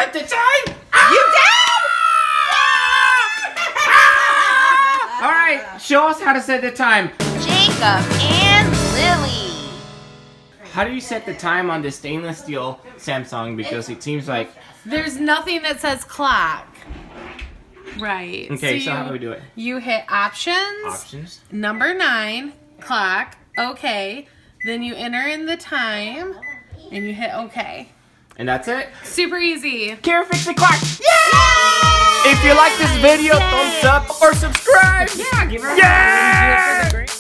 set the time. You did! All right, show us how to set the time. Jacob and Lily. How do you set the time on this stainless steel Samsung? Because it seems like... There's nothing that says clock. Right. Okay, so how do we do it? You hit options. Options. Number 9, clock. Okay. Then you enter in the time and you hit okay. And that's it? Super easy. Kara fix the clock. Yay! If you like this video, thumbs up or subscribe. Yeah, give her a Yeah!